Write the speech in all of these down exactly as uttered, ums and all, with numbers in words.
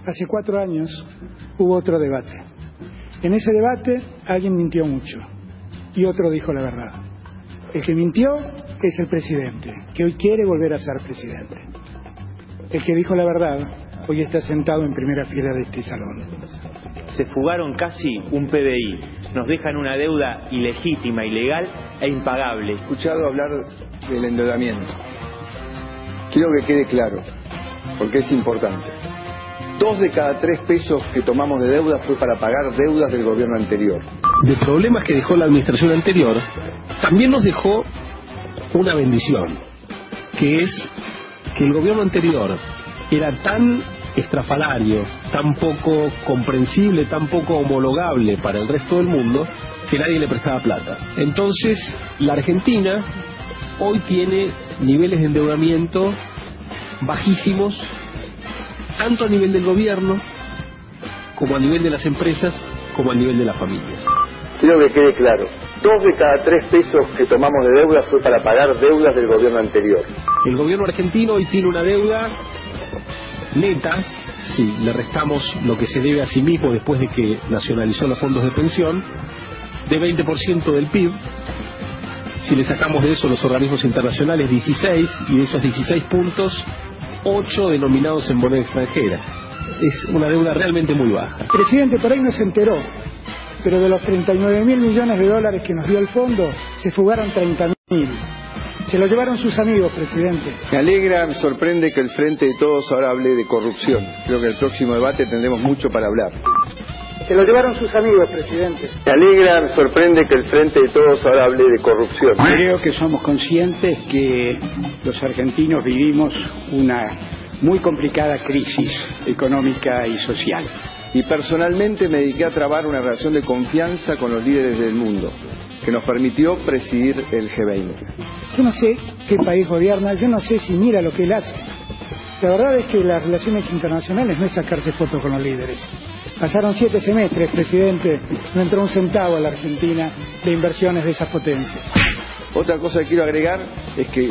Hace cuatro años hubo otro debate. En ese debate alguien mintió mucho y otro dijo la verdad. El que mintió es el presidente, que hoy quiere volver a ser presidente. El que dijo la verdad hoy está sentado en primera fila de este salón. Se fugaron casi un P B I, nos dejan una deuda ilegítima, ilegal e impagable. He escuchado hablar del endeudamiento. Quiero que quede claro, porque es importante. Dos de cada tres pesos que tomamos de deuda fue para pagar deudas del gobierno anterior. De problemas que dejó la administración anterior, también nos dejó una bendición, que es que el gobierno anterior era tan estrafalario, tan poco comprensible, tan poco homologable para el resto del mundo, que nadie le prestaba plata. Entonces, la Argentina hoy tiene niveles de endeudamiento bajísimos, tanto a nivel del gobierno, como a nivel de las empresas, como a nivel de las familias. Quiero que quede claro, dos de cada tres pesos que tomamos de deuda fue para pagar deudas del gobierno anterior. El gobierno argentino hoy tiene una deuda neta, si le restamos lo que se debe a sí mismo después de que nacionalizó los fondos de pensión, de veinte por ciento del P I B. Si le sacamos de eso los organismos internacionales, dieciséis, y de esos dieciséis puntos, ocho denominados en moneda extranjera. Es una deuda realmente muy baja. El presidente por ahí no se enteró, pero de los treinta y nueve mil millones de dólares que nos dio el fondo, se fugaron treinta mil. Se lo llevaron sus amigos, presidente. Me alegra, me sorprende que el Frente de Todos ahora hable de corrupción. Creo que en el próximo debate tendremos mucho para hablar. Se lo llevaron sus amigos, presidente. Me alegra, me sorprende que el Frente de Todos ahora hable de corrupción. Creo que somos conscientes que los argentinos vivimos una muy complicada crisis económica y social. Y personalmente me dediqué a trabar una relación de confianza con los líderes del mundo, que nos permitió presidir el G veinte. Yo no sé qué país gobierna, yo no sé si mira lo que él hace. La verdad es que las relaciones internacionales no es sacarse fotos con los líderes. Pasaron siete semestres, presidente, no entró un centavo a la Argentina de inversiones de esas potencias. Otra cosa que quiero agregar es que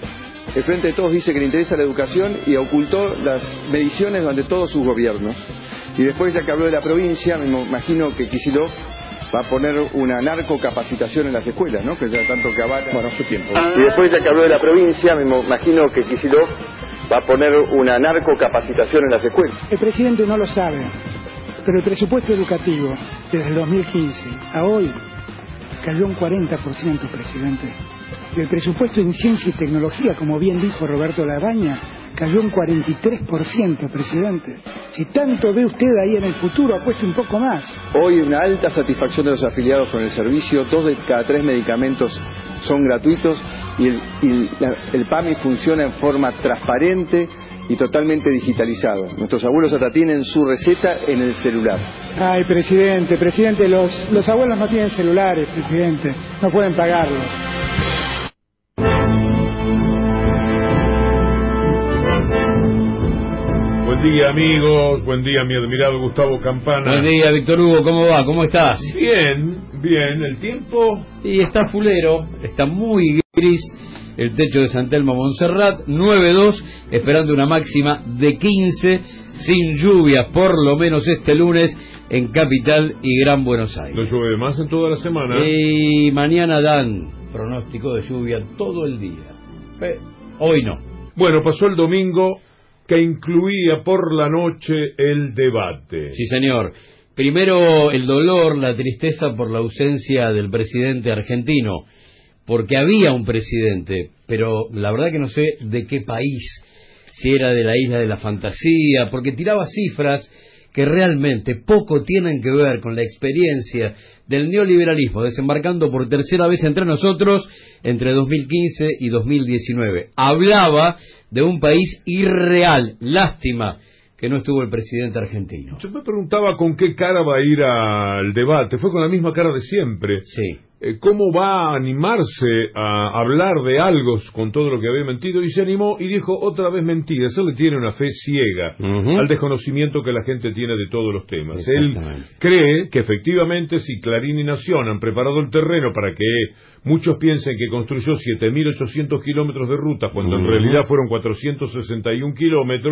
el Frente de Todos dice que le interesa la educación y ocultó las mediciones durante todos sus gobiernos. Y después, ya que habló de la provincia, me imagino que Kicillof va a poner una narcocapacitación en las escuelas, ¿no? Que ya tanto que abarca, bueno, su tiempo. Y después, ya que habló de la provincia, me imagino que Kicillof va a poner una narcocapacitación en las escuelas. El presidente no lo sabe, pero el presupuesto educativo, desde el dos mil quince a hoy, cayó un cuarenta por ciento, presidente. Y el presupuesto en ciencia y tecnología, como bien dijo Roberto Labaña, cayó un cuarenta y tres por ciento, presidente. Si tanto ve usted ahí en el futuro, apueste un poco más. Hoy una alta satisfacción de los afiliados con el servicio, dos de cada tres medicamentos son gratuitos y el, y la, el P A M I funciona en forma transparente y totalmente digitalizado. Nuestros abuelos hasta tienen su receta en el celular. Ay, presidente, presidente, los, los abuelos no tienen celulares, presidente, no pueden pagarlo. Buen día, amigos. Buen día, mi admirado Gustavo Campana. Buen día, Víctor Hugo. ¿Cómo va? ¿Cómo estás? Bien, bien. ¿El tiempo? Y está fulero. Está muy gris. El techo de San Telmo Montserrat. nueve dos. Esperando una máxima de quince. Sin lluvias, por lo menos este lunes, en Capital y Gran Buenos Aires. No llueve más en toda la semana. Y mañana dan pronóstico de lluvia todo el día. Eh, hoy no. Bueno, pasó el domingo, que incluía por la noche el debate. Sí, señor. Primero el dolor, la tristeza por la ausencia del presidente argentino, porque había un presidente, pero la verdad que no sé de qué país, si era de la isla de la fantasía, porque tiraba cifras que realmente poco tienen que ver con la experiencia del neoliberalismo desembarcando por tercera vez entre nosotros entre dos mil quince y dos mil diecinueve. Hablaba de un país irreal. Lástima que no estuvo el presidente argentino. Yo me preguntaba con qué cara va a ir al debate. Fue con la misma cara de siempre. Sí. Eh, ¿Cómo va a animarse a hablar de algo con todo lo que había mentido? Y se animó y dijo otra vez mentiras. Él le tiene una fe ciega uh-huh. al desconocimiento que la gente tiene de todos los temas. Él cree que efectivamente si Clarín y Nación han preparado el terreno para que muchos piensen que construyó siete mil ochocientos kilómetros de ruta, cuando uh-huh. en realidad fueron cuatrocientos sesenta y un kilómetros,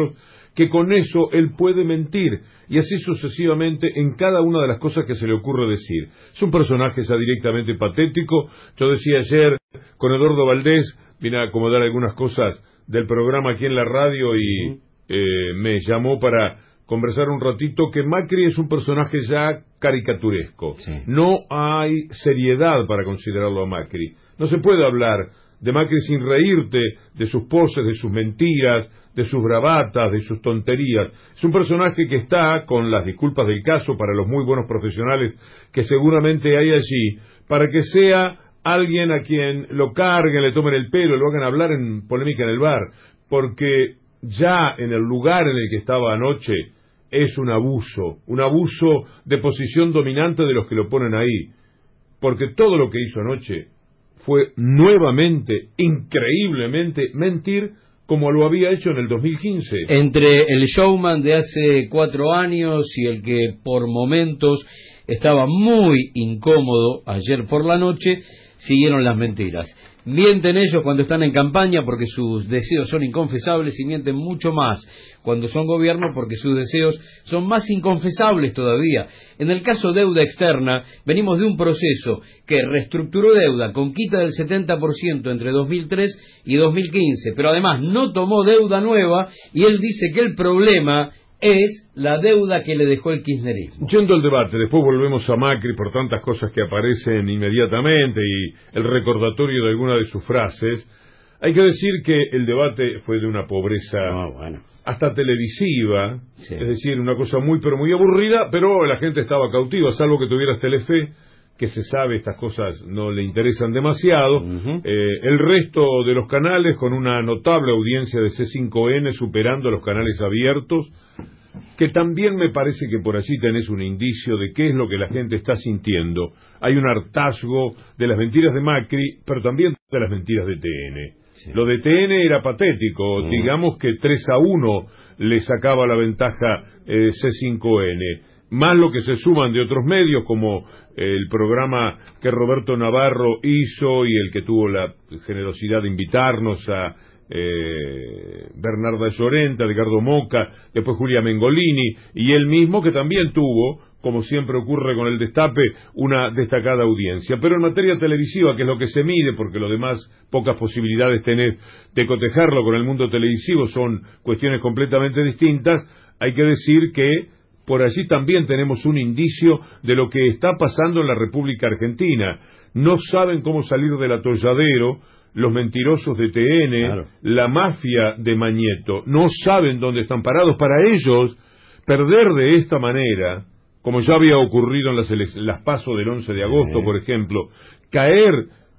que con eso él puede mentir, y así sucesivamente en cada una de las cosas que se le ocurre decir. Es un personaje ya directamente patético. Yo decía ayer con Eduardo Valdés, vine a acomodar algunas cosas del programa aquí en la radio y eh, me llamó para conversar un ratito, que Macri es un personaje ya caricaturesco. Sí. No hay seriedad para considerarlo a Macri. No se puede hablar de Macri sin reírte de sus poses, de sus mentiras, de sus bravatas, de sus tonterías. Es un personaje que está, con las disculpas del caso para los muy buenos profesionales que seguramente hay allí, para que sea alguien a quien lo carguen, le tomen el pelo, lo hagan hablar en polémica en el bar, porque ya en el lugar en el que estaba anoche es un abuso, un abuso de posición dominante de los que lo ponen ahí, porque todo lo que hizo anoche fue nuevamente, increíblemente, mentir como lo había hecho en el dos mil quince. Entre el showman de hace cuatro años y el que por momentos estaba muy incómodo ayer por la noche, siguieron las mentiras. Mienten ellos cuando están en campaña porque sus deseos son inconfesables, y mienten mucho más cuando son gobierno porque sus deseos son más inconfesables todavía. En el caso deuda externa, venimos de un proceso que reestructuró deuda con quita del setenta por ciento entre dos mil tres y dos mil quince, pero además no tomó deuda nueva, y él dice que el problema es la deuda que le dejó el kirchnerismo. Yendo al debate, después volvemos a Macri por tantas cosas que aparecen inmediatamente y el recordatorio de alguna de sus frases. Hay que decir que el debate fue de una pobreza oh, bueno. hasta televisiva, sí. Es decir, una cosa muy pero muy aburrida, pero la gente estaba cautiva, salvo que tuvieras Telefe, que se sabe estas cosas no le interesan demasiado. Uh-huh. eh, el resto de los canales con una notable audiencia de C cinco N superando los canales abiertos, que también me parece que por allí tenés un indicio de qué es lo que la gente está sintiendo. Hay un hartazgo de las mentiras de Macri, pero también de las mentiras de T N. Sí. Lo de T N era patético, uh-huh. Digamos que tres a uno le sacaba la ventaja eh, C cinco N. Más lo que se suman de otros medios, como el programa que Roberto Navarro hizo y el que tuvo la generosidad de invitarnos a eh, Bernarda Llorenta, Edgardo Moca, después Julia Mengolini, y él mismo, que también tuvo, como siempre ocurre con el Destape, una destacada audiencia. Pero en materia televisiva, que es lo que se mide, porque lo demás pocas posibilidades tenés de cotejarlo con el mundo televisivo, son cuestiones completamente distintas, hay que decir que por allí también tenemos un indicio de lo que está pasando en la República Argentina. No saben cómo salir del atolladero los mentirosos de T N, claro. La mafia de Mañeto. No saben dónde están parados. Para ellos, perder de esta manera, como ya había ocurrido en las, las PASO del once de agosto, sí. Por ejemplo, caer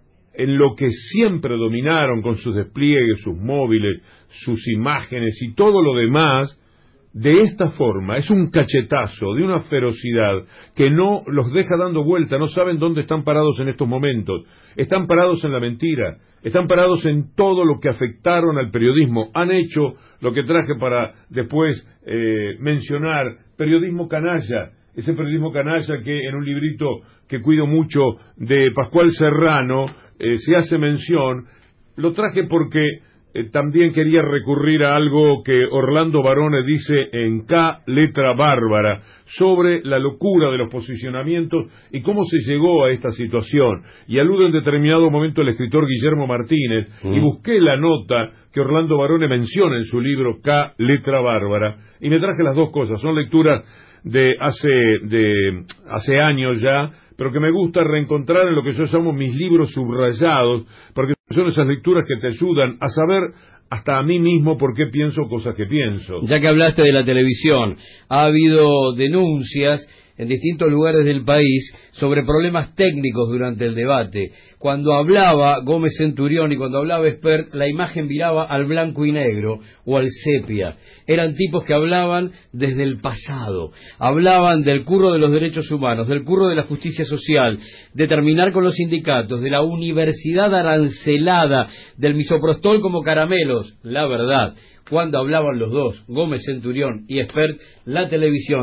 en lo que siempre dominaron con sus despliegues, sus móviles, sus imágenes y todo lo demás, de esta forma, es un cachetazo de una ferocidad que no los deja dando vuelta. No saben dónde están parados en estos momentos. Están parados en la mentira, están parados en todo lo que afectaron al periodismo. Han hecho lo que traje para después eh, mencionar, periodismo canalla, ese periodismo canalla que en un librito que cuido mucho de Pascual Serrano eh, se hace mención. Lo traje porque Eh, también quería recurrir a algo que Orlando Barone dice en K, letra bárbara, sobre la locura de los posicionamientos y cómo se llegó a esta situación. Y alude en determinado momento el escritor Guillermo Martínez, mm. y busqué la nota que Orlando Barone menciona en su libro K, letra bárbara, y me traje las dos cosas. Son lecturas de hace, de hace años ya, pero que me gusta reencontrar en lo que yo llamo mis libros subrayados, porque son esas lecturas que te ayudan a saber hasta a mí mismo por qué pienso cosas que pienso. Ya que hablaste de la televisión, ha habido denuncias en distintos lugares del país sobre problemas técnicos durante el debate. Cuando hablaba Gómez Centurión y cuando hablaba Espert, la imagen viraba al blanco y negro o al sepia. Eran tipos que hablaban desde el pasado, hablaban del curro de los derechos humanos, del curro de la justicia social, de terminar con los sindicatos, de la universidad arancelada, del misoprostol como caramelos. La verdad, cuando hablaban los dos, Gómez Centurión y Espert, la televisión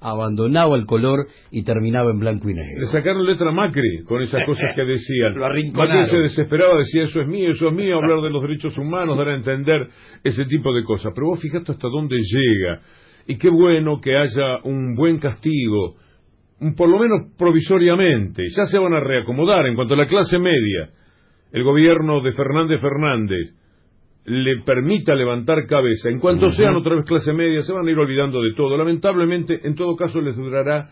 abandonaba el color y terminaba en blanco y negro. Le sacaron letra a Macri con esas cosas que decían. Lo arrinconaron. Macri se desesperaba, decía eso es mío, eso es mío, hablar de los derechos humanos, dar a entender ese tipo de cosas. Pero vos fijate hasta dónde llega. Y qué bueno que haya un buen castigo, por lo menos provisoriamente. Ya se van a reacomodar. En cuanto a la clase media, el gobierno de Fernández Fernández le permita levantar cabeza, en cuanto uh-huh. sean otra vez clase media, se van a ir olvidando de todo. Lamentablemente, en todo caso, les durará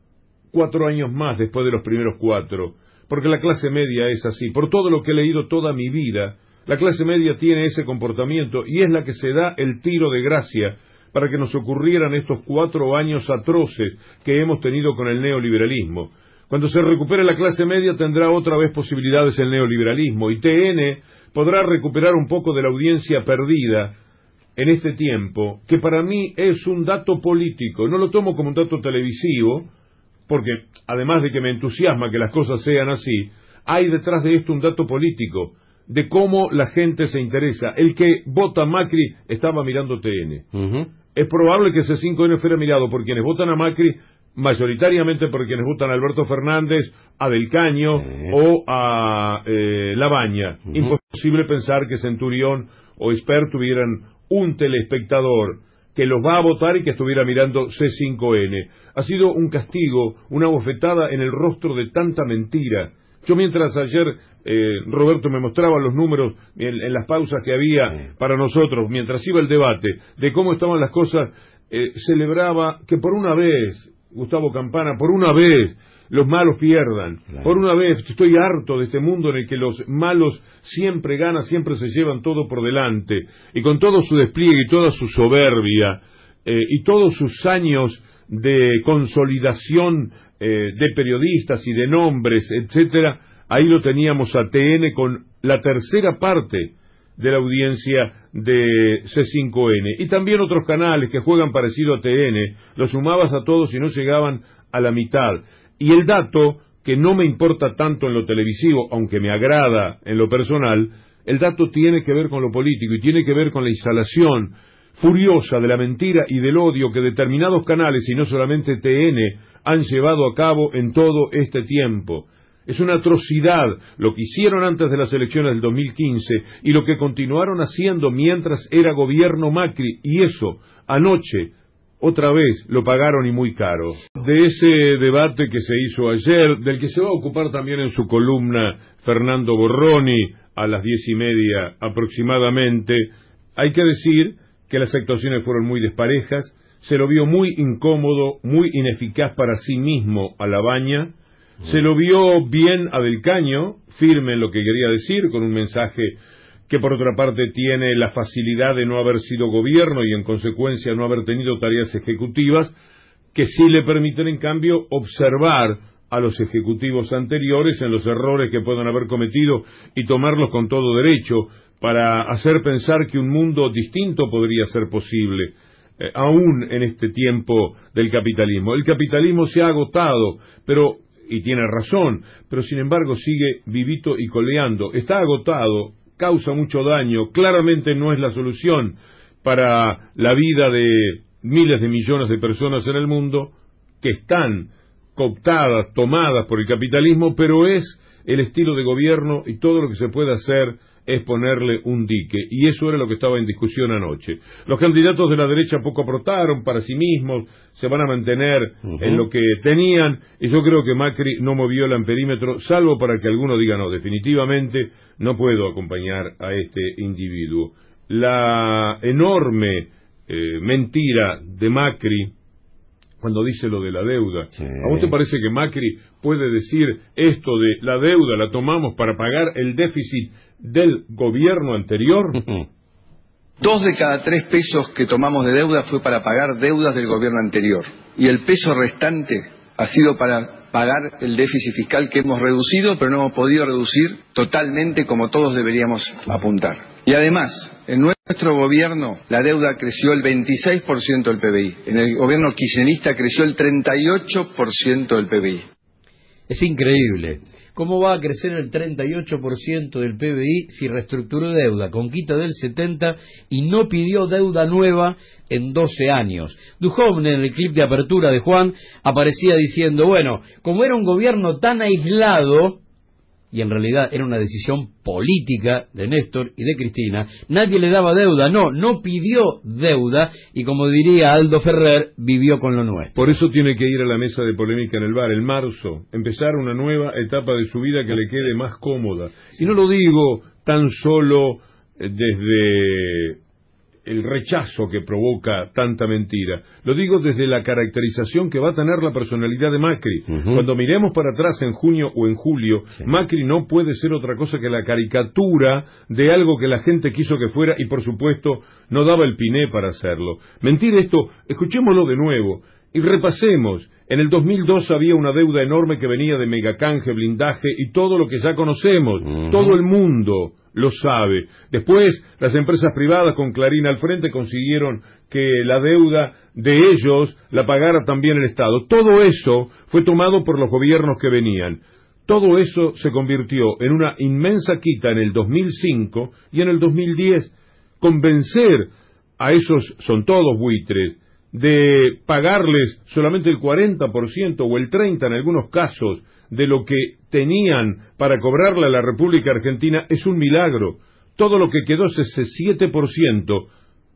cuatro años más después de los primeros cuatro, porque la clase media es así. Por todo lo que he leído toda mi vida, la clase media tiene ese comportamiento y es la que se da el tiro de gracia para que nos ocurrieran estos cuatro años atroces que hemos tenido con el neoliberalismo. Cuando se recupere la clase media tendrá otra vez posibilidades el neoliberalismo, y T N podrá recuperar un poco de la audiencia perdida en este tiempo, que para mí es un dato político. No lo tomo como un dato televisivo, porque además de que me entusiasma que las cosas sean así, hay detrás de esto un dato político, de cómo la gente se interesa. El que vota Macri estaba mirando T N. Uh-huh. Es probable que ese cinco N fuera mirado por quienes votan a Macri, mayoritariamente por quienes votan a Alberto Fernández, a Del Caño eh. o a eh, Labaña. Uh-huh. Imposible pensar que Centurión o Esper tuvieran un telespectador que los va a votar y que estuviera mirando C cinco N. Ha sido un castigo, una bofetada en el rostro de tanta mentira. Yo mientras ayer eh, Roberto me mostraba los números en, en las pausas que había para nosotros, mientras iba el debate, de cómo estaban las cosas, eh, celebraba que por una vez, Gustavo Campana, por una vez los malos pierdan. Claro. Por una vez, estoy harto de este mundo en el que los malos siempre ganan, siempre se llevan todo por delante, y con todo su despliegue y toda su soberbia, eh, y todos sus años de consolidación eh, de periodistas y de nombres, etcétera, ahí lo teníamos a T N con la tercera parte de la audiencia de C cinco N, y también otros canales que juegan parecido a T N, los sumabas a todos y no llegaban a la mitad. Y el dato, que no me importa tanto en lo televisivo, aunque me agrada en lo personal, el dato tiene que ver con lo político y tiene que ver con la instalación furiosa de la mentira y del odio que determinados canales, y no solamente T N, han llevado a cabo en todo este tiempo. Es una atrocidad lo que hicieron antes de las elecciones del dos mil quince y lo que continuaron haciendo mientras era gobierno Macri, y eso, anoche, otra vez lo pagaron y muy caro. De ese debate que se hizo ayer, del que se va a ocupar también en su columna Fernando Borroni a las diez y media aproximadamente, hay que decir que las actuaciones fueron muy desparejas, se lo vio muy incómodo, muy ineficaz para sí mismo a Labaña, se lo vio bien a Del Caño, firme en lo que quería decir, con un mensaje que por otra parte tiene la facilidad de no haber sido gobierno y en consecuencia no haber tenido tareas ejecutivas, que sí le permiten en cambio observar a los ejecutivos anteriores en los errores que puedan haber cometido y tomarlos con todo derecho para hacer pensar que un mundo distinto podría ser posible, eh, aún en este tiempo del capitalismo. El capitalismo se ha agotado, pero, y tiene razón, pero sin embargo sigue vivito y coleando. Está agotado, causa mucho daño, claramente no es la solución para la vida de miles de millones de personas en el mundo que están cooptadas, tomadas por el capitalismo, pero es el estilo de gobierno y todo lo que se puede hacer es ponerle un dique, y eso era lo que estaba en discusión anoche. Los candidatos de la derecha poco aportaron para sí mismos, se van a mantener uh-huh. en lo que tenían, y yo creo que Macri no movió el amperímetro, salvo para que alguno diga, no, definitivamente no puedo acompañar a este individuo. La enorme eh, mentira de Macri, cuando dice lo de la deuda, sí. ¿A vos te parece que Macri puede decir esto de la deuda la tomamos para pagar el déficit del gobierno anterior? Dos de cada tres pesos que tomamos de deuda fue para pagar deudas del gobierno anterior, y el peso restante ha sido para pagar el déficit fiscal que hemos reducido, pero no hemos podido reducir totalmente como todos deberíamos apuntar. Y además, en nuestro gobierno la deuda creció el veintiséis por ciento del P B I, en el gobierno kirchnerista creció el treinta y ocho por ciento del P B I. Es increíble. ¿Cómo va a crecer el treinta y ocho por ciento del P B I si reestructuró deuda con quita del setenta por ciento y no pidió deuda nueva en doce años? Duhovne, en el clip de apertura de Juan, aparecía diciendo, bueno, como era un gobierno tan aislado, y en realidad era una decisión política de Néstor y de Cristina, nadie le daba deuda, no, no pidió deuda, y como diría Aldo Ferrer, vivió con lo nuestro. Por eso tiene que ir a la mesa de polémica en el bar, en marzo, empezar una nueva etapa de su vida que le quede más cómoda. Y no lo digo tan solo desde el rechazo que provoca tanta mentira. Lo digo desde la caracterización que va a tener la personalidad de Macri. Uh-huh. Cuando miremos para atrás en junio o en julio, sí. Macri no puede ser otra cosa que la caricatura de algo que la gente quiso que fuera y por supuesto no daba el piné para hacerlo. Mentir esto, escuchémoslo de nuevo y repasemos. En el dos mil dos había una deuda enorme que venía de megacanje, blindaje y todo lo que ya conocemos. Uh-huh. Todo el mundo lo sabe. Después, las empresas privadas con Clarín al frente consiguieron que la deuda de ellos la pagara también el Estado. Todo eso fue tomado por los gobiernos que venían. Todo eso se convirtió en una inmensa quita en el dos mil cinco y en el dos mil diez. Convencer a esos, son todos buitres, de pagarles solamente el cuarenta por ciento o el treinta por ciento en algunos casos de lo que tenían para cobrarle a la República Argentina es un milagro. Todo lo que quedó es ese siete por ciento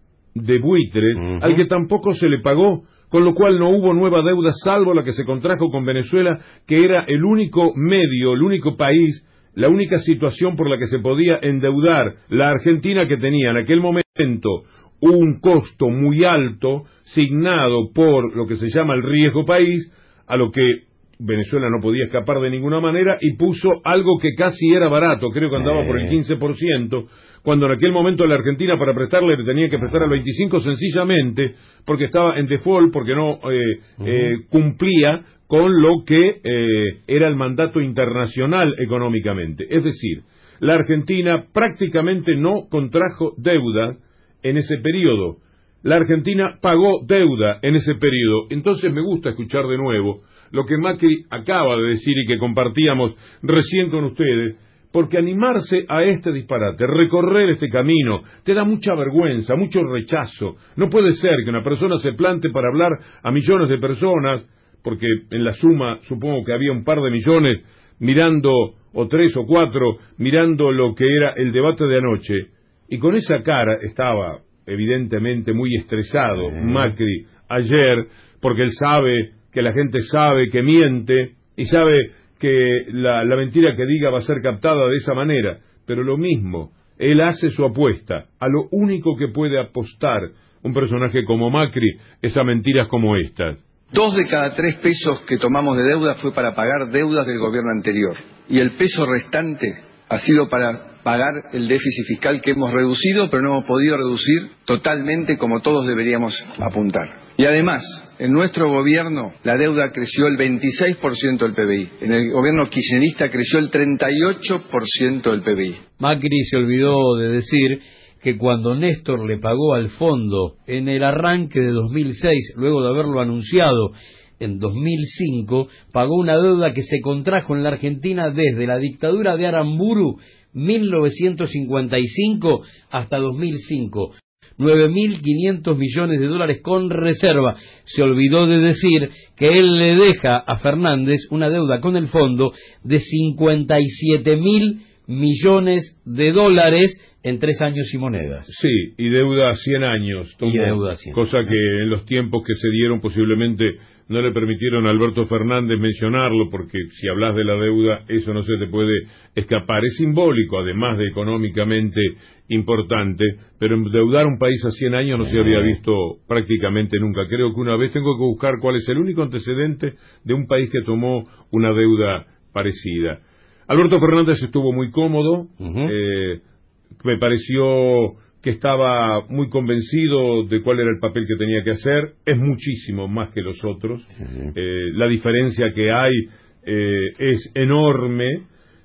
de buitres uh-huh. al que tampoco se le pagó, con lo cual no hubo nueva deuda salvo la que se contrajo con Venezuela, que era el único medio, el único país, la única situación por la que se podía endeudar la Argentina, que tenía en aquel momento un costo muy alto signado por lo que se llama el riesgo país, a lo que Venezuela no podía escapar de ninguna manera y puso algo que casi era barato, creo que andaba por el quince por ciento, cuando en aquel momento la Argentina para prestarle le tenía que prestar al veinticinco por ciento sencillamente porque estaba en default, porque no eh, uh-huh. eh, cumplía con lo que eh, era el mandato internacional económicamente. Es decir, la Argentina prácticamente no contrajo deuda en ese periodo. La Argentina pagó deuda en ese periodo. Entonces me gusta escuchar de nuevo lo que Macri acaba de decir y que compartíamos recién con ustedes, porque animarse a este disparate, recorrer este camino, te da mucha vergüenza, mucho rechazo. No puede ser que una persona se plante para hablar a millones de personas, porque en la suma supongo que había un par de millones mirando, o tres o cuatro, mirando lo que era el debate de anoche, y con esa cara estaba evidentemente muy estresado Macri ayer, porque él sabe que la gente sabe que miente y sabe que la, la mentira que diga va a ser captada de esa manera, pero lo mismo, él hace su apuesta. A lo único que puede apostar un personaje como Macri es a mentiras como estas. Dos de cada tres pesos que tomamos de deuda fue para pagar deudas del gobierno anterior, y el peso restante ha sido para pagar el déficit fiscal que hemos reducido, pero no hemos podido reducir totalmente como todos deberíamos apuntar. Y además, en nuestro gobierno la deuda creció el veintiséis por ciento del P B I. En el gobierno kirchnerista creció el treinta y ocho por ciento del P B I. Macri se olvidó de decir que cuando Néstor le pagó al fondo en el arranque de dos mil seis, luego de haberlo anunciado en dos mil cinco, pagó una deuda que se contrajo en la Argentina desde la dictadura de Aramburu, mil novecientos cincuenta y cinco, hasta dos mil cinco. nueve mil quinientos millones de dólares con reserva. Se olvidó de decir que él le deja a Fernández una deuda con el fondo de cincuenta y siete mil millones de dólares en tres años y monedas. Sí, y deuda a cien años. Tomó, y deuda a cien. Cosa que en los tiempos que se dieron posiblemente no le permitieron a Alberto Fernández mencionarlo, porque si hablas de la deuda, eso no se te puede escapar. Es simbólico, además de económicamente importante, pero endeudar un país a cien años no se había visto prácticamente nunca. Creo que una vez tengo que buscar cuál es el único antecedente de un país que tomó una deuda parecida. Alberto Fernández estuvo muy cómodo, uh-huh. eh, me pareció que estaba muy convencido de cuál era el papel que tenía que hacer, es muchísimo más que los otros, uh-huh. eh, la diferencia que hay eh, es enorme,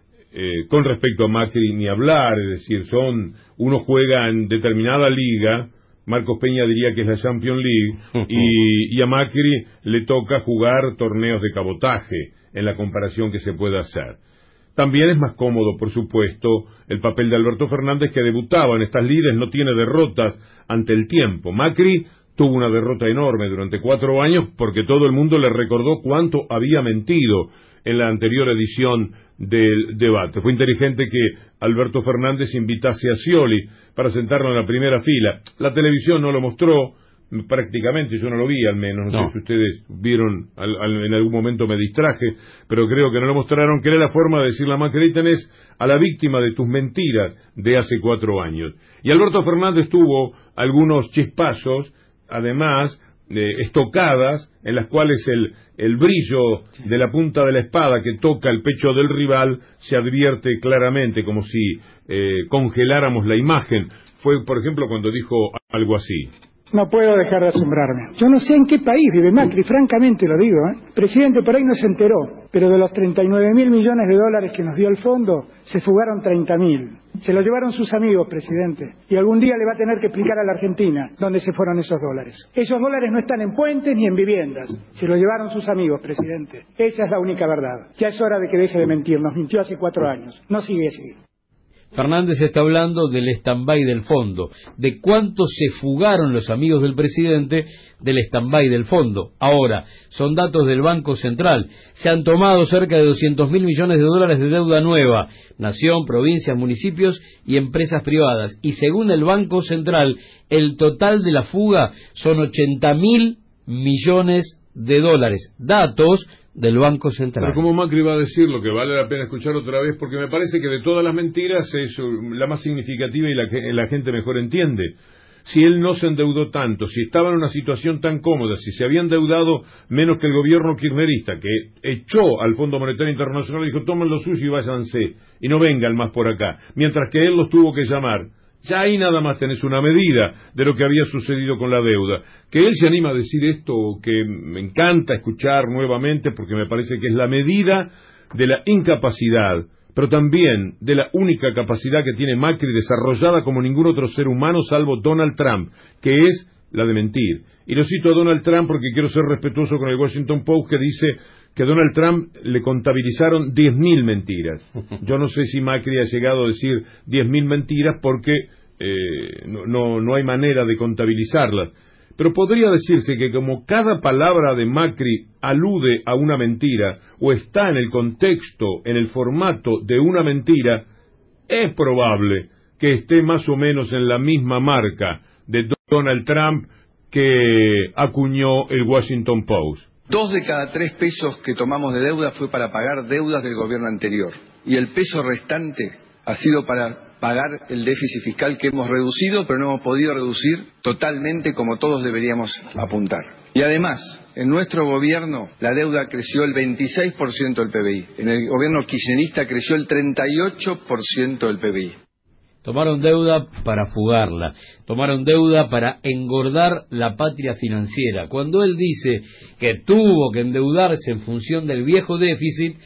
eh, con respecto a Macri ni hablar, es decir, son uno juega en determinada liga, Marcos Peña diría que es la Champions League, uh-huh. y, y a Macri le toca jugar torneos de cabotaje en la comparación que se puede hacer. También es más cómodo, por supuesto, el papel de Alberto Fernández, que debutaba en estas lides, no tiene derrotas ante el tiempo. Macri tuvo una derrota enorme durante cuatro años porque todo el mundo le recordó cuánto había mentido en la anterior edición del debate. Fue inteligente que Alberto Fernández invitase a Scioli para sentarlo en la primera fila. La televisión no lo mostró, prácticamente, yo no lo vi al menos, no, no. sé si ustedes vieron, al, al, en algún momento me distraje, pero creo que no lo mostraron, que era la forma de decirle a Macri: tenés a la víctima de tus mentiras de hace cuatro años. Y Alberto Fernández tuvo algunos chispazos, además, eh, estocadas, en las cuales el, el brillo de la punta de la espada que toca el pecho del rival se advierte claramente, como si eh, congeláramos la imagen. Fue, por ejemplo, cuando dijo algo así: no puedo dejar de asombrarme. Yo no sé en qué país vive Macri, francamente lo digo, ¿eh? Presidente, por ahí no se enteró, pero de los treinta y nueve mil millones de dólares que nos dio el fondo, se fugaron treinta mil. Se lo llevaron sus amigos, presidente. Y algún día le va a tener que explicar a la Argentina dónde se fueron esos dólares. Esos dólares no están en puentes ni en viviendas. Se lo llevaron sus amigos, presidente. Esa es la única verdad. Ya es hora de que deje de mentir. Nos mintió hace cuatro años. No sigue así. Fernández está hablando del stand-by del fondo, de cuánto se fugaron los amigos del presidente del stand-by del fondo. Ahora, son datos del Banco Central. Se han tomado cerca de doscientos mil millones de dólares de deuda nueva, nación, provincias, municipios y empresas privadas. Y según el Banco Central, el total de la fuga son ochenta mil millones de dólares. Datos del Banco Central. Pero como Macri va a decir, lo que vale la pena escuchar otra vez, porque me parece que de todas las mentiras es la más significativa y la que la gente mejor entiende. Si él no se endeudó tanto, si estaba en una situación tan cómoda, si se había endeudado menos que el gobierno kirchnerista, que echó al Fondo Monetario Internacional y dijo: tomen lo suyo y váyanse, y no vengan más por acá, mientras que él los tuvo que llamar. Ya ahí nada más tenés una medida de lo que había sucedido con la deuda. Que él se anima a decir esto, que me encanta escuchar nuevamente, porque me parece que es la medida de la incapacidad, pero también de la única capacidad que tiene Macri, desarrollada como ningún otro ser humano salvo Donald Trump, que es la de mentir. Y lo cito a Donald Trump porque quiero ser respetuoso con el Washington Post, que dice que a Donald Trump le contabilizaron diez mil mentiras. Yo no sé si Macri ha llegado a decir diez mil mentiras porque eh, no, no, no hay manera de contabilizarlas. Pero podría decirse que como cada palabra de Macri alude a una mentira o está en el contexto, en el formato de una mentira, es probable que esté más o menos en la misma marca de Donald Trump que acuñó el Washington Post. Dos de cada tres pesos que tomamos de deuda fue para pagar deudas del gobierno anterior. Y el peso restante ha sido para pagar el déficit fiscal que hemos reducido, pero no hemos podido reducir totalmente como todos deberíamos apuntar. Y además, en nuestro gobierno la deuda creció el veintiséis por ciento del P B I. En el gobierno kirchnerista creció el treinta y ocho por ciento del P B I. Tomaron deuda para fugarla, tomaron deuda para engordar la patria financiera. Cuando él dice que tuvo que endeudarse en función del viejo déficit,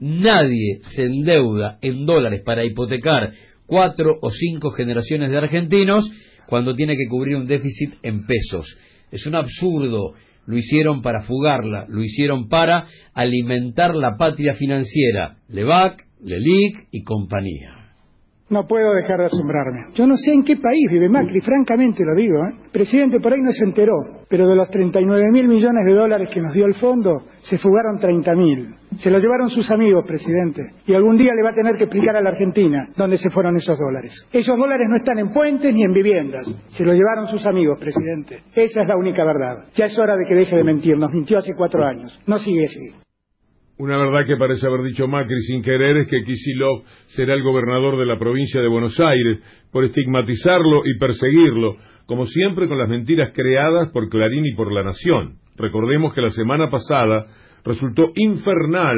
nadie se endeuda en dólares para hipotecar cuatro o cinco generaciones de argentinos cuando tiene que cubrir un déficit en pesos. Es un absurdo. Lo hicieron para fugarla, lo hicieron para alimentar la patria financiera. Levac, Lelic y compañía. No puedo dejar de asombrarme. Yo no sé en qué país vive Macri, francamente lo digo, ¿eh? Presidente, por ahí no se enteró, pero de los treinta y nueve mil millones de dólares que nos dio el fondo, se fugaron treinta mil. Se lo llevaron sus amigos, presidente. Y algún día le va a tener que explicar a la Argentina dónde se fueron esos dólares. Esos dólares no están en puentes ni en viviendas. Se lo llevaron sus amigos, presidente. Esa es la única verdad. Ya es hora de que deje de mentir. Nos mintió hace cuatro años. No sigue así. Una verdad que parece haber dicho Macri sin querer es que Kicillof será el gobernador de la provincia de Buenos Aires, por estigmatizarlo y perseguirlo, como siempre con las mentiras creadas por Clarín y por La Nación. Recordemos que la semana pasada resultó infernal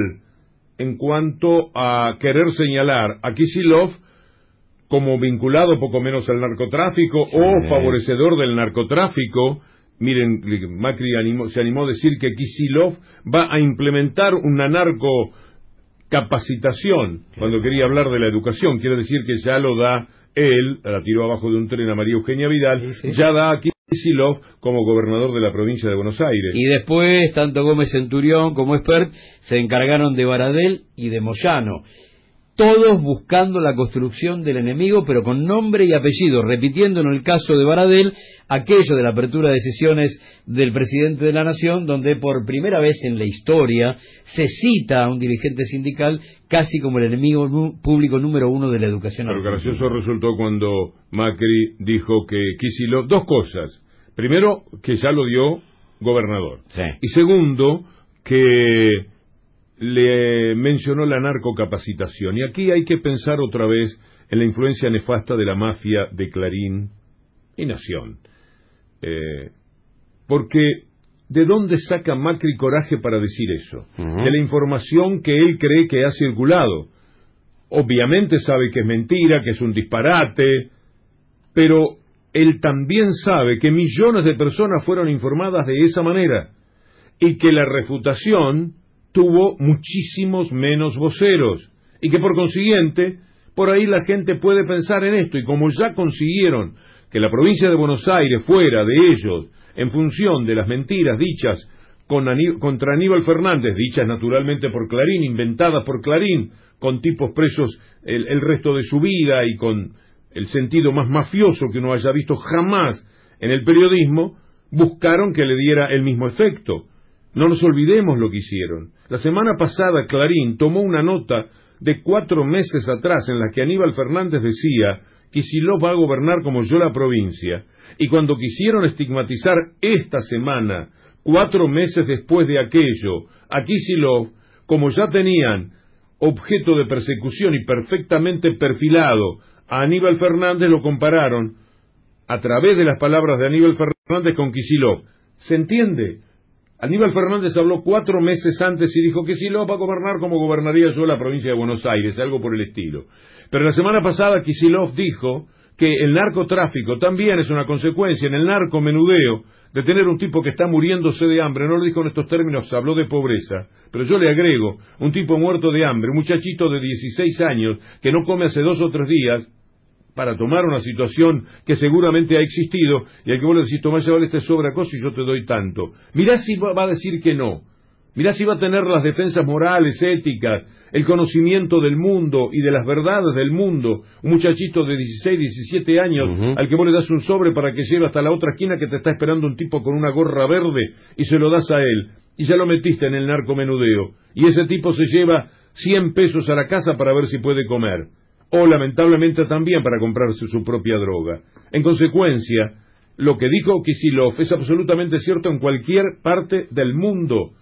en cuanto a querer señalar a Kicillof como vinculado poco menos al narcotráfico sí. o favorecedor del narcotráfico. Miren, Macri animó, se animó a decir que Kicillof va a implementar una narcocapacitación cuando quería hablar de la educación. Quiere decir que ya lo da él, la tiró abajo de un tren a María Eugenia Vidal, sí, sí. ya da a Kicillof como gobernador de la provincia de Buenos Aires. Y después, tanto Gómez Centurión como Espert se encargaron de Baradel y de Moyano. todos buscando la construcción del enemigo, pero con nombre y apellido, repitiendo en el caso de Baradel aquello de la apertura de sesiones del presidente de la Nación, donde por primera vez en la historia se cita a un dirigente sindical casi como el enemigo público número uno de la educación. Lo gracioso resultó cuando Macri dijo que Kicillof, dos cosas. Primero, que ya lo dio gobernador. Sí. Y segundo, que le mencionó la narcocapacitación. Y aquí hay que pensar otra vez en la influencia nefasta de la mafia de Clarín y Nación. Eh, porque, ¿de dónde saca Macri coraje para decir eso? Uh-huh. De la información que él cree que ha circulado. Obviamente sabe que es mentira, que es un disparate, pero él también sabe que millones de personas fueron informadas de esa manera y que la refutación tuvo muchísimos menos voceros y que por consiguiente por ahí la gente puede pensar en esto, y como ya consiguieron que la provincia de Buenos Aires fuera de ellos en función de las mentiras dichas con Aní- contra Aníbal Fernández, dichas naturalmente por Clarín, inventadas por Clarín, con tipos presos el, el resto de su vida y con el sentido más mafioso que uno haya visto jamás en el periodismo, buscaron que le diera el mismo efecto. No nos olvidemos lo que hicieron. La semana pasada Clarín tomó una nota de cuatro meses atrás en la que Aníbal Fernández decía que Kicillof va a gobernar como yo la provincia, y cuando quisieron estigmatizar esta semana, cuatro meses después de aquello, a Kicillof, como ya tenían objeto de persecución y perfectamente perfilado a Aníbal Fernández, lo compararon a través de las palabras de Aníbal Fernández con Kicillof. ¿Se entiende? Aníbal Fernández habló cuatro meses antes y dijo que Kicillof va a gobernar como gobernaría yo la provincia de Buenos Aires, algo por el estilo. Pero la semana pasada Kicillof dijo que el narcotráfico también es una consecuencia en el narcomenudeo de tener un tipo que está muriéndose de hambre. No lo dijo en estos términos, habló de pobreza, pero yo le agrego, un tipo muerto de hambre, un muchachito de dieciséis años que no come hace dos o tres días, para tomar una situación que seguramente ha existido, y al que vos le decís, tomá, llévale este sobra cosa y yo te doy tanto. Mirá si va a decir que no. Mirá si va a tener las defensas morales, éticas, el conocimiento del mundo y de las verdades del mundo. Un muchachito de dieciséis, diecisiete años, uh-huh, al que vos le das un sobre para que lleve hasta la otra esquina que te está esperando un tipo con una gorra verde y se lo das a él. Y ya lo metiste en el narcomenudeo. Y ese tipo se lleva cien pesos a la casa para ver si puede comer. O lamentablemente también para comprarse su propia droga. En consecuencia, lo que dijo Kicillof es absolutamente cierto en cualquier parte del mundo.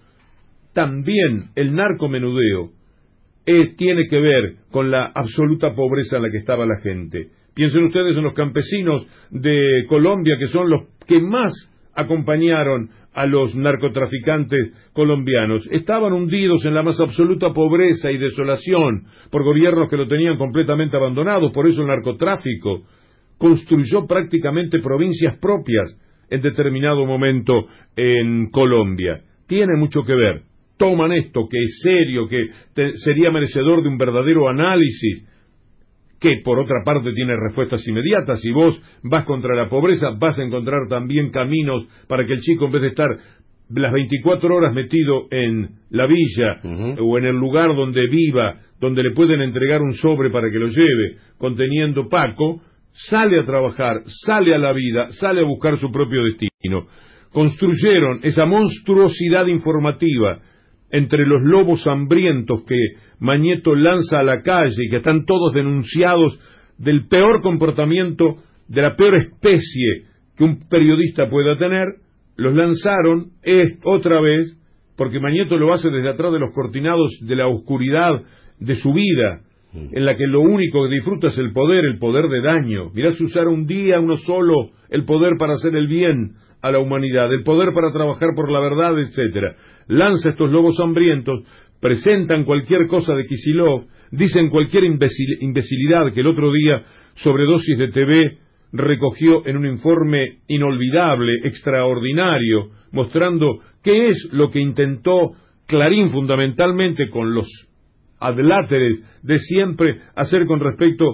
También el narcomenudeo eh, tiene que ver con la absoluta pobreza en la que estaba la gente. Piensen ustedes en los campesinos de Colombia, que son los que más acompañaron a los narcotraficantes colombianos. Estaban hundidos en la más absoluta pobreza y desolación por gobiernos que lo tenían completamente abandonado. Por eso el narcotráfico construyó prácticamente provincias propias en determinado momento en Colombia. Tiene mucho que ver. Toman esto, que es serio, que te, sería merecedor de un verdadero análisis, que por otra parte tiene respuestas inmediatas. Si vos vas contra la pobreza, vas a encontrar también caminos para que el chico, en vez de estar las veinticuatro horas metido en la villa, uh-huh, o en el lugar donde viva, donde le pueden entregar un sobre para que lo lleve, conteniendo Paco, sale a trabajar, sale a la vida, sale a buscar su propio destino. Construyeron esa monstruosidad informativa entre los lobos hambrientos que Mañeto lanza a la calle y que están todos denunciados del peor comportamiento, de la peor especie que un periodista pueda tener. Los lanzaron es, otra vez, porque Mañeto lo hace desde atrás de los cortinados de la oscuridad de su vida, en la que lo único que disfruta es el poder, el poder de daño. Mirá si usara un día uno solo el poder para hacer el bien a la humanidad, el poder para trabajar por la verdad, etcétera. Lanza estos lobos hambrientos, presentan cualquier cosa de Kicillof, dicen cualquier imbecil, imbecilidad que el otro día Sobredosis de T V recogió en un informe inolvidable, extraordinario, mostrando qué es lo que intentó Clarín fundamentalmente con los adláteres de siempre hacer con respecto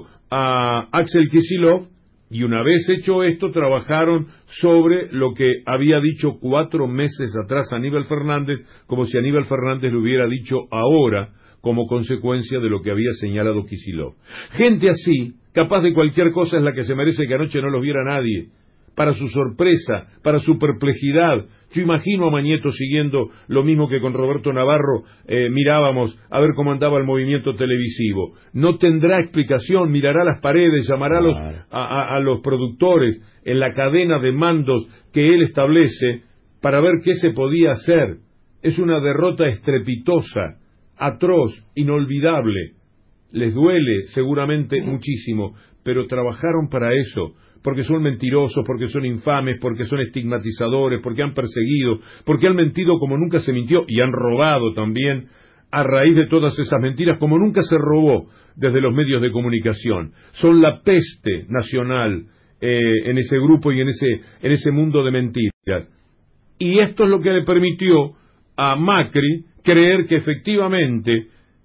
a Axel Kicillof. Y una vez hecho esto, trabajaron sobre lo que había dicho cuatro meses atrás Aníbal Fernández, como si Aníbal Fernández lo hubiera dicho ahora, como consecuencia de lo que había señalado Kicillof. Gente así, capaz de cualquier cosa, es la que se merece que anoche no los viera nadie. Para su sorpresa, para su perplejidad. Yo imagino a Mañeto siguiendo lo mismo que con Roberto Navarro eh, mirábamos a ver cómo andaba el movimiento televisivo. No tendrá explicación, mirará las paredes, llamará a los, a, a, a los productores en la cadena de mandos que él establece para ver qué se podía hacer. Es una derrota estrepitosa, atroz, inolvidable. Les duele seguramente muchísimo, pero trabajaron para eso. Porque son mentirosos, porque son infames, porque son estigmatizadores, porque han perseguido, porque han mentido como nunca se mintió y han robado también a raíz de todas esas mentiras como nunca se robó desde los medios de comunicación. Son la peste nacional eh, en ese grupo y en ese, en ese mundo de mentiras. Y esto es lo que le permitió a Macri creer que efectivamente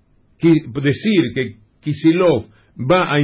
decir que Kicillof va a,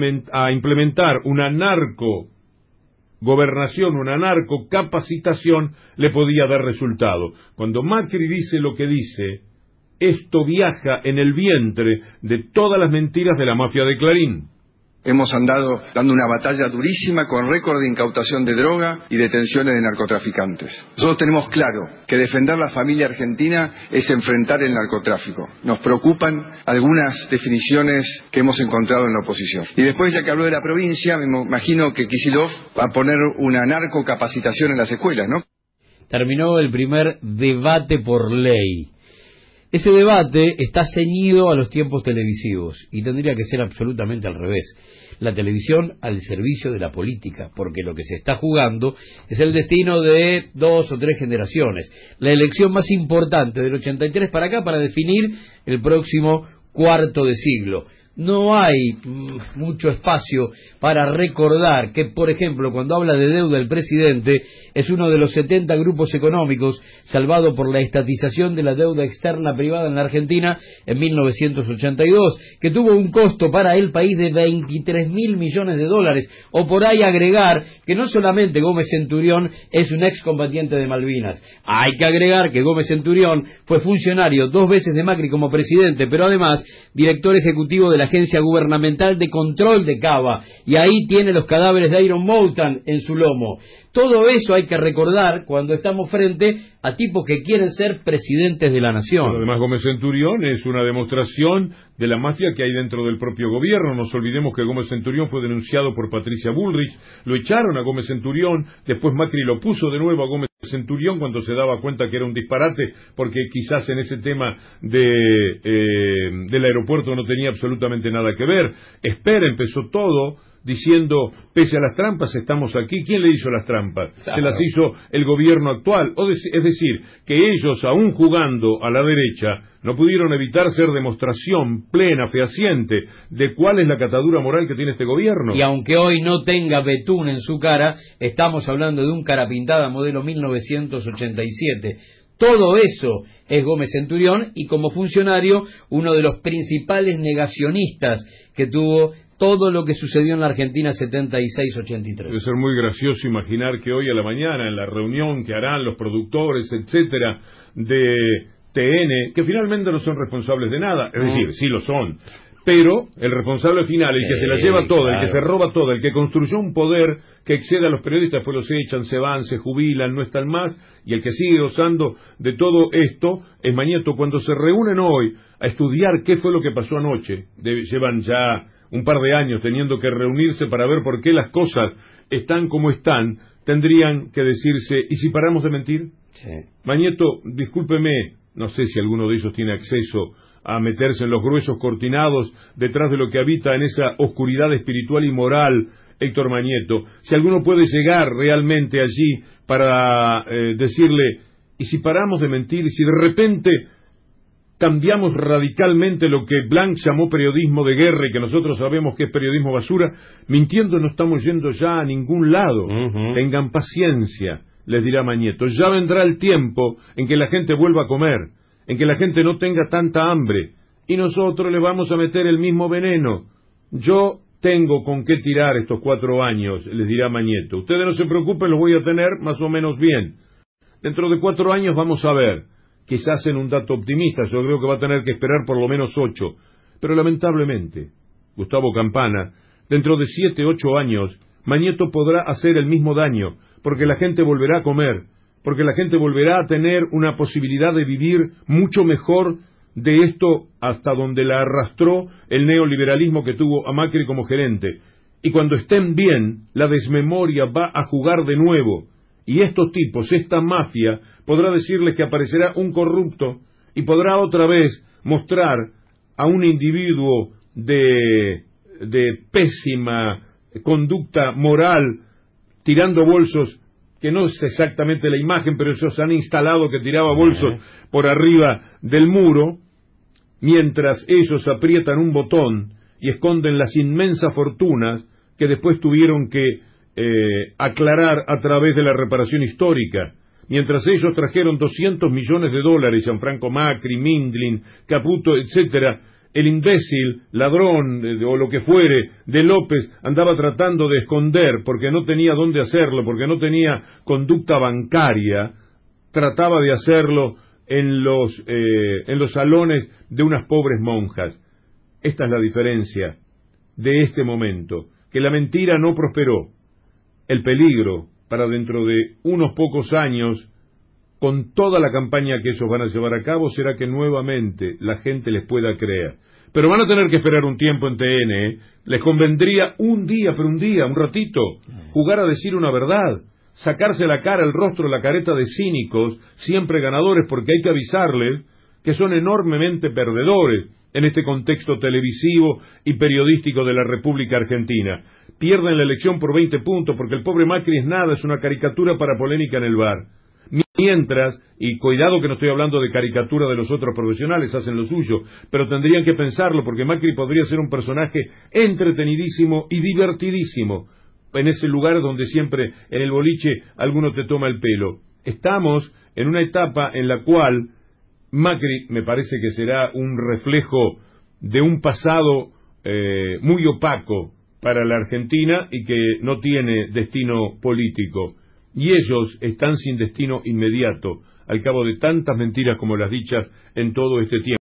a implementar una narco gobernación, una narcocapacitación, le podía dar resultado. Cuando Macri dice lo que dice, esto viaja en el vientre de todas las mentiras de la mafia de Clarín. Hemos andado dando una batalla durísima con récord de incautación de droga y detenciones de narcotraficantes. Nosotros tenemos claro que defender la familia argentina es enfrentar el narcotráfico. Nos preocupan algunas definiciones que hemos encontrado en la oposición. Y después, ya que habló de la provincia, me imagino que Kicillof va a poner una narcocapacitación en las escuelas, ¿no? Terminó el primer debate por ley. Ese debate está ceñido a los tiempos televisivos y tendría que ser absolutamente al revés. La televisión al servicio de la política, porque lo que se está jugando es el destino de dos o tres generaciones. La elección más importante del ochenta y tres para acá para definir el próximo cuarto de siglo. No hay mm, mucho espacio para recordar que, por ejemplo, cuando habla de deuda el presidente, es uno de los setenta grupos económicos salvado por la estatización de la deuda externa privada en la Argentina en mil novecientos ochenta y dos, que tuvo un costo para el país de veintitrés mil millones de dólares, o por ahí agregar que no solamente Gómez Centurión es un excombatiente de Malvinas, hay que agregar que Gómez Centurión fue funcionario dos veces de Macri como presidente, pero además director ejecutivo de la Agencia Gubernamental de Control de Cava, y ahí tiene los cadáveres de Iron Mountain en su lomo. Todo eso hay que recordar cuando estamos frente a tipos que quieren ser presidentes de la nación. Pero además, Gómez Centurión es una demostración de la mafia que hay dentro del propio gobierno. No nos olvidemos que Gómez Centurión fue denunciado por Patricia Bullrich, lo echaron a Gómez Centurión, después Macri lo puso de nuevo a Gómez Centurión cuando se daba cuenta que era un disparate, porque quizás en ese tema de eh, del aeropuerto no tenía absolutamente nada que ver. Espera, empezó todo diciendo, pese a las trampas estamos aquí. ¿Quién le hizo las trampas? Claro. Se las hizo el gobierno actual. O de, es decir, que ellos, aún jugando a la derecha, no pudieron evitar ser demostración plena, fehaciente, de cuál es la catadura moral que tiene este gobierno. Y aunque hoy no tenga betún en su cara, estamos hablando de un cara pintada modelo mil novecientos ochenta y siete. Todo eso es Gómez Centurión, y como funcionario, uno de los principales negacionistas que tuvo todo lo que sucedió en la Argentina setenta y seis ochenta y tres. Debe ser muy gracioso imaginar que hoy a la mañana, en la reunión que harán los productores, etcétera, de T N, que finalmente no son responsables de nada, es decir, sí lo son, pero el responsable final, el sí, que se la lleva toda, claro, el que se roba toda, el que construyó un poder que excede a los periodistas, pues los echan, se van, se jubilan, no están más, y el que sigue gozando de todo esto es Mañeto. Cuando se reúnen hoy a estudiar qué fue lo que pasó anoche, de, llevan ya un par de años teniendo que reunirse para ver por qué las cosas están como están, tendrían que decirse, ¿y si paramos de mentir? Sí. Mañeto, discúlpeme, no sé si alguno de ellos tiene acceso a meterse en los gruesos cortinados detrás de lo que habita en esa oscuridad espiritual y moral, Héctor Mañeto, si alguno puede llegar realmente allí para eh, decirle, ¿y si paramos de mentir? ¿Y si de repente cambiamos radicalmente lo que Blanc llamó periodismo de guerra y que nosotros sabemos que es periodismo basura? Mintiendo no estamos yendo ya a ningún lado. Uh-huh. Tengan paciencia, les dirá Mañeto. Ya vendrá el tiempo en que la gente vuelva a comer, en que la gente no tenga tanta hambre, y nosotros le vamos a meter el mismo veneno. Yo tengo con qué tirar estos cuatro años, les dirá Mañeto. Ustedes no se preocupen, los voy a tener más o menos bien. Dentro de cuatro años vamos a ver quizás en un dato optimista, yo creo que va a tener que esperar por lo menos ocho. Pero lamentablemente, Gustavo Campana, dentro de siete, ocho años, Mañeto podrá hacer el mismo daño, porque la gente volverá a comer, porque la gente volverá a tener una posibilidad de vivir mucho mejor de esto hasta donde la arrastró el neoliberalismo que tuvo a Macri como gerente. Y cuando estén bien, la desmemoria va a jugar de nuevo. Y estos tipos, esta mafia, podrá decirles que aparecerá un corrupto y podrá otra vez mostrar a un individuo de, de pésima conducta moral, tirando bolsos, que no es exactamente la imagen, pero ellos han instalado que tiraba bolsos por arriba del muro, mientras ellos aprietan un botón y esconden las inmensas fortunas que después tuvieron que eh, aclarar a través de la reparación histórica. Mientras ellos trajeron doscientos millones de dólares, Gianfranco Macri, Mindlin, Caputo, etcétera, el imbécil, ladrón eh, o lo que fuere de López andaba tratando de esconder porque no tenía dónde hacerlo, porque no tenía conducta bancaria, trataba de hacerlo en los, eh, en los salones de unas pobres monjas. Esta es la diferencia de este momento, que la mentira no prosperó. El peligro para dentro de unos pocos años, con toda la campaña que ellos van a llevar a cabo, será que nuevamente la gente les pueda creer. Pero van a tener que esperar un tiempo en T N, ¿eh? Les convendría un día, pero un día, un ratito, jugar a decir una verdad, sacarse la cara, el rostro, la careta de cínicos, siempre ganadores, porque hay que avisarles que son enormemente perdedores en este contexto televisivo y periodístico de la República Argentina. Pierden la elección por veinte puntos, porque el pobre Macri es nada, es una caricatura para polémica en el bar. Mientras, y cuidado que no estoy hablando de caricatura de los otros profesionales, hacen lo suyo, pero tendrían que pensarlo, porque Macri podría ser un personaje entretenidísimo y divertidísimo, en ese lugar donde siempre en el boliche alguno te toma el pelo. Estamos en una etapa en la cual Macri me parece que será un reflejo de un pasado eh, muy opaco para la Argentina y que no tiene destino político. Y ellos están sin destino inmediato, al cabo de tantas mentiras como las dichas en todo este tiempo.